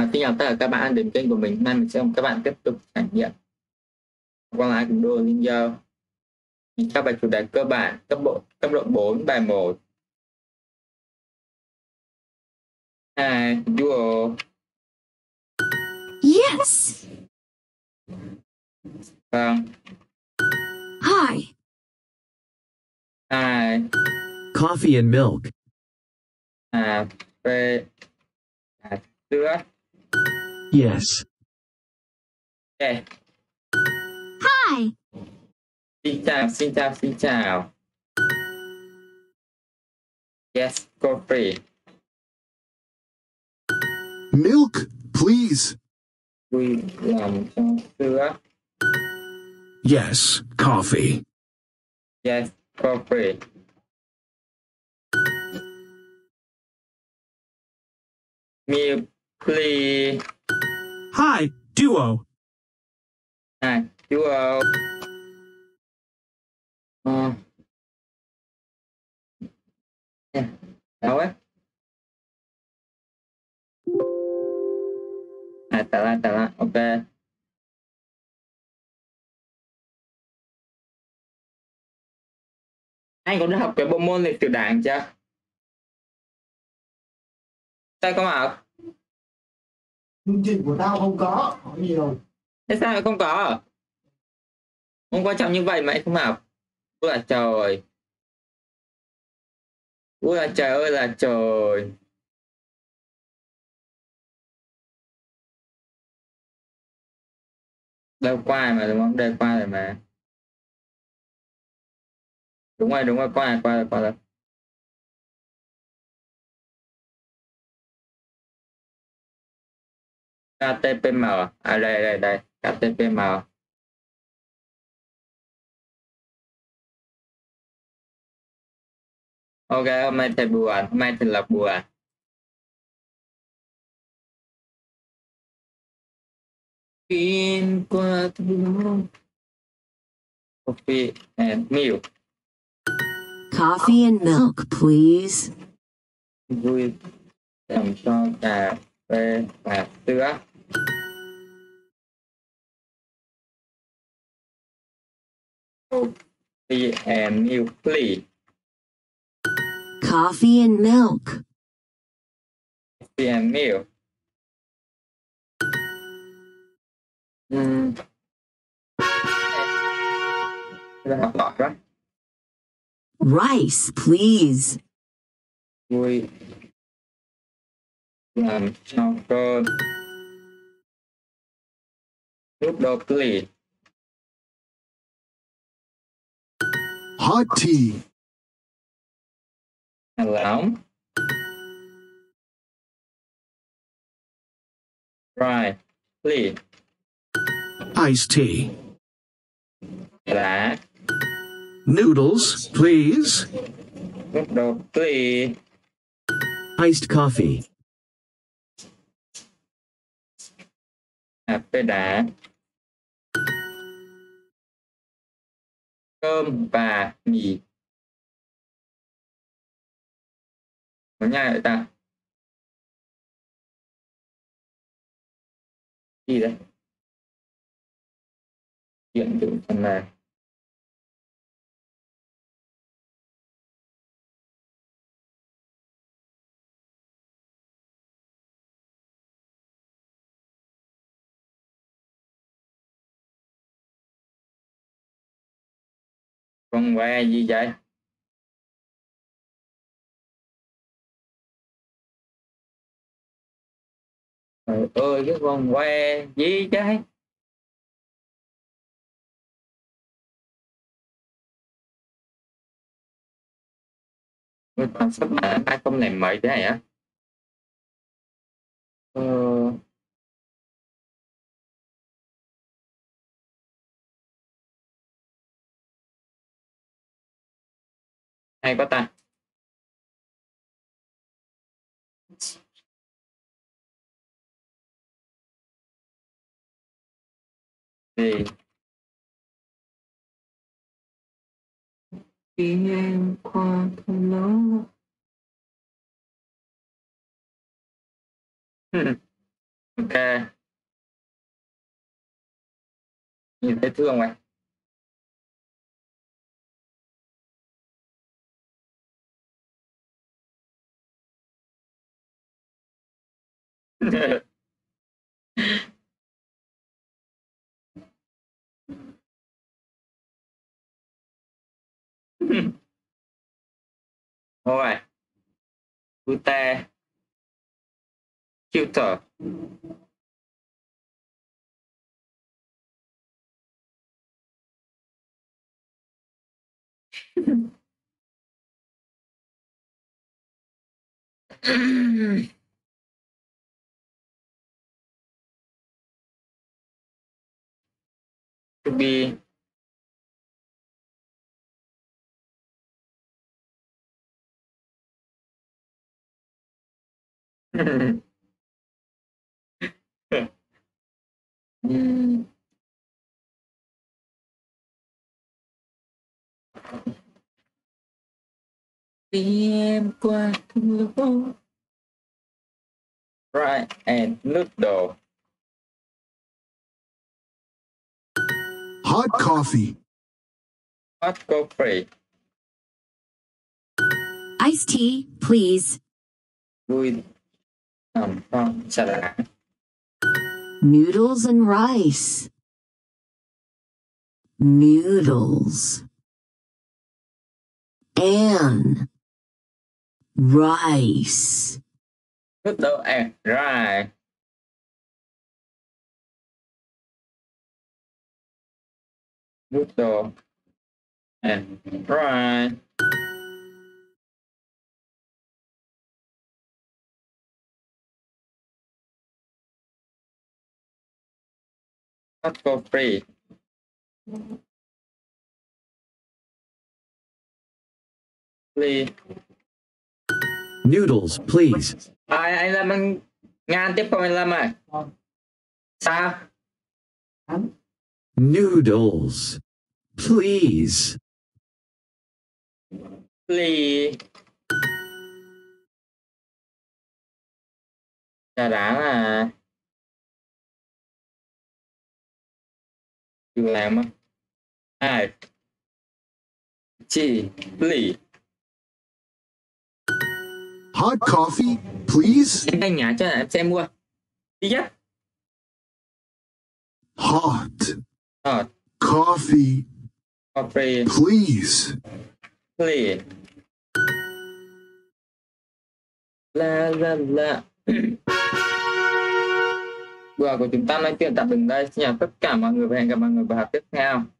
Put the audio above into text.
Xin chào tất cả các bạn đến kênh của mình. Hôm nay mình sẽ cùng các bạn tiếp tục trải nghiệm qua lại cùng Duolingo. Mình các bài chủ đề cơ bản cấp độ 4 bài 1. Hi, Duo. Yes. Vâng. Hi. Hi. Coffee and milk. Cà phê, sữa. Yes. Okay. Hi. Xin chào. Yes, coffee. Milk, please. Vui lòng cho sữa. Yes, coffee. Yes, coffee. Milk, please. Hi, Duo. Hi, Duo. Đâu á? Tala, ok. Anh có được học cái bộ môn lịch sử đảng chưa? Sao không học? Chương trình của tao không có, hỏi nhiều. Thế sao lại không có? Không quan trọng như vậy mà anh không học. Ôi là trời. Ôi là trời ơi là trời. Đâu qua mà đúng không? Đây qua rồi mà. Đúng rồi, qua rồi. KTPM. Đây. KTPM. Ok, hôm nay thầy buồn. Hôm nay thầy là buồn. Xuyên qua thương coffee and milk. Coffee and milk, please. Vui lòng cho cà phê và sữa. Coffee and milk, please. Coffee and milk. Coffee and milk. Học giỏi quá. Rice, please. Vui làm cho cơm. Noodle, please. Hot tea. Nóng. Right, please. Iced tea. Lá. Noodles, please. Noodle, please. Iced coffee. Cà phê đá. Cơm và mì. Có nhai vậy ta? Gì đây? Hiện tượng phần mềm. Con que gì vậy? Trời ơi, cái con que gì chứ? Tôi toàn sắp bản 2000 mấy thế này á. Ờ, hay quá ta. Thì khi em qua thăm nó Ok, nhìn thấy thương vậy. Rồi, Ute, tutor. To be. Đi em qua thương phố. Right, and noodle. Hot coffee. Hot coffee. Iced tea, please. Vui không chả là Noodles and rice. Noodles. And rice. noodle and rice. Noodle and rice. Hot coffee. Please. Noodles, please. Anh Lâm anh Ngan tiếp không anh Lâm ơi? Sao? Noodles, please. Please. Chả đáng là đừng làm á. Ai? Chị, please. Hot coffee, please. Em thanh nhã cho em xem mua. Đi nhất. Hot Hot coffee, coffee, please. please. La la la. Bữa của chúng ta nói chuyện tạm dừng đây. Xin chào tất cả mọi người và hẹn gặp mọi người vào học tiếp theo.